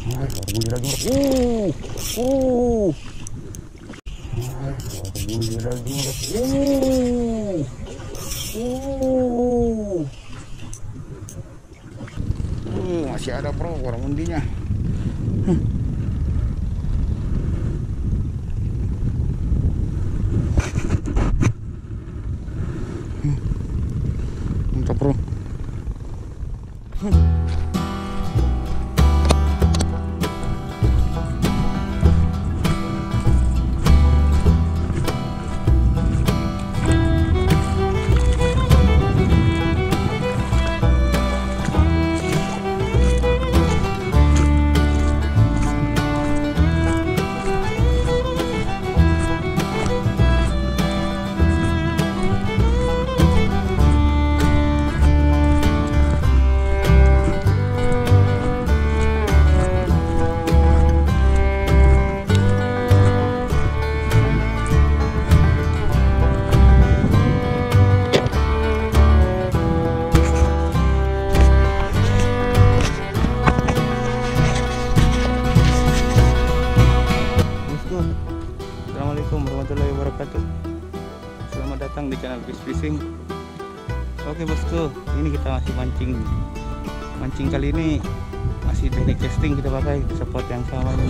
Baru bunyi lagi. Baru bunyi lagi. Masih ada bro orang undinya. Mantap bro. Assalamualaikum warahmatullahi wabarakatuh. Selamat datang di channel Fish Fishing. Oke bosku, ini kita masih mancing kali ini masih teknik casting, kita pakai spot yang sama ini.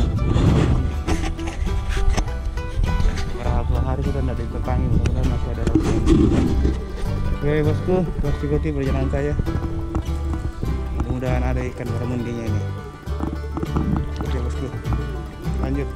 Beberapa hari kita tidak ditekangi, mudah-mudahan masih ada lagi. Oke bosku, terus ikuti perjalanan saya. Mudah-mudahan ada ikan baramundinya ini. Oke bosku, lanjut.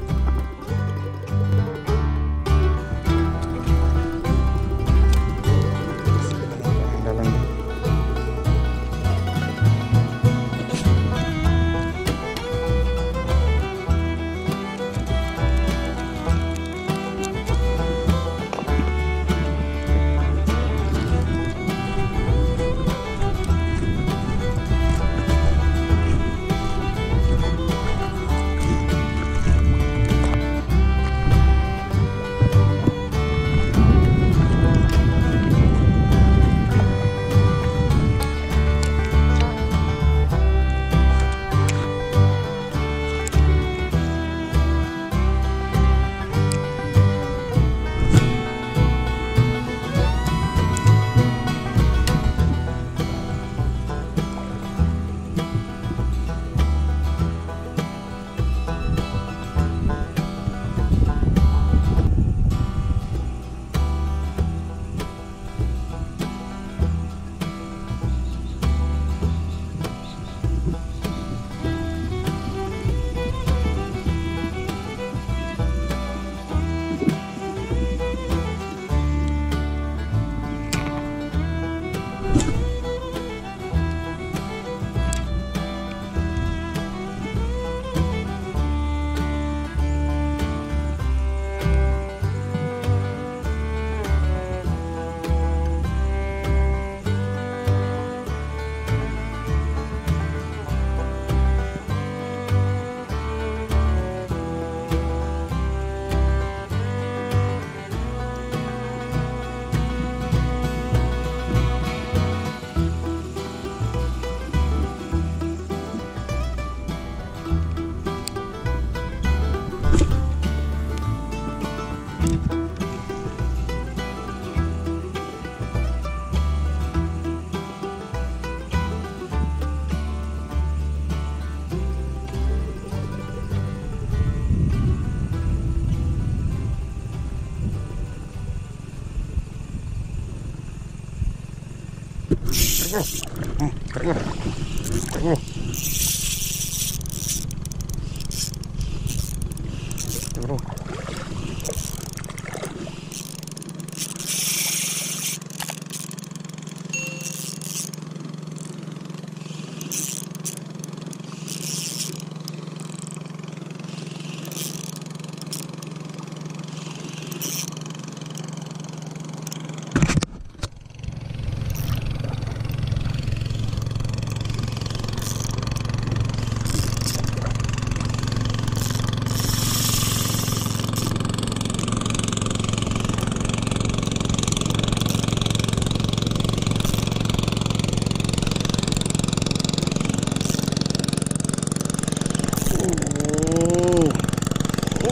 Bro.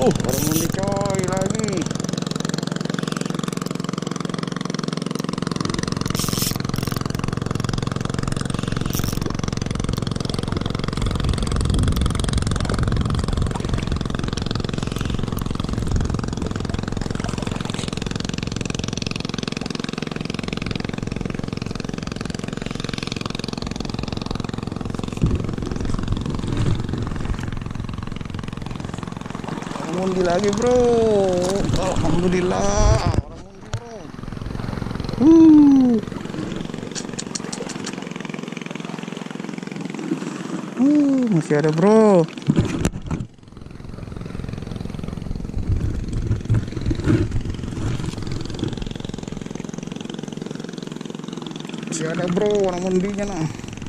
Barramundi coy lagi. Barramundi lagi bro. Alhamdulillah. Barramundi bro. Masih ada bro. Masih ada bro barramundinya nah.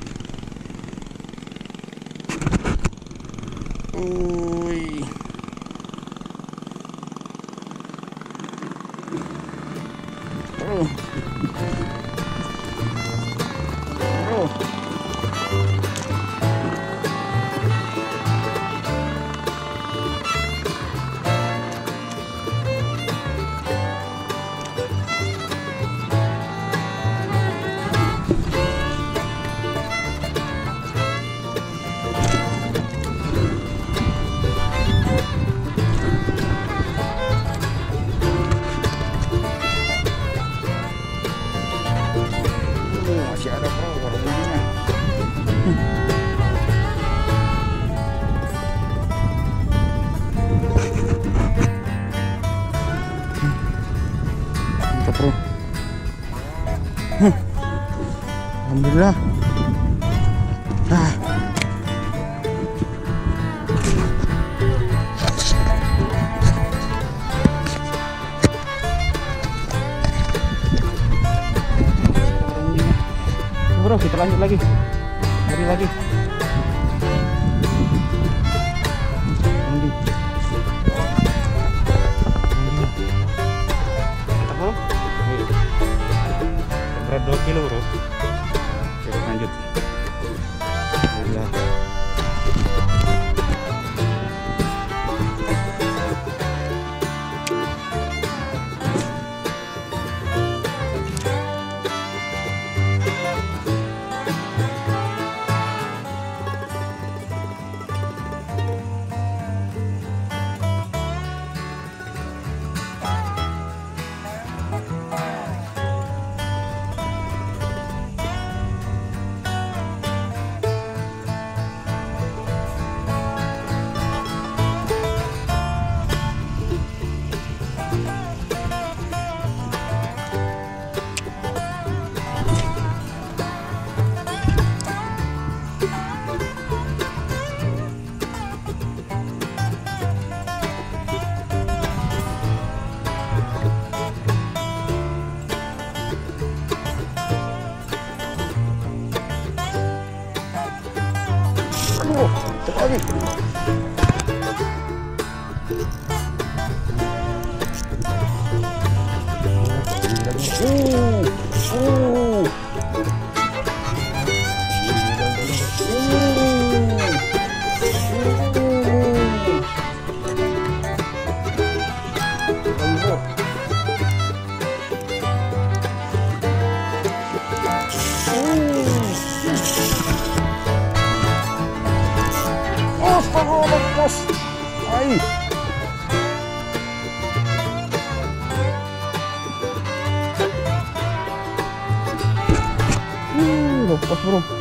Uy. Bro. Masih ada bro barramundinya. Mantap bro. Alhamdulillah. Bro, kita lanjut lagi. Cari lagi. Mantap bro. Berat 2 kilo bro. Kita lanjut. Alhamdulillah. Lagi. Lepas. Ai. Lepas bro.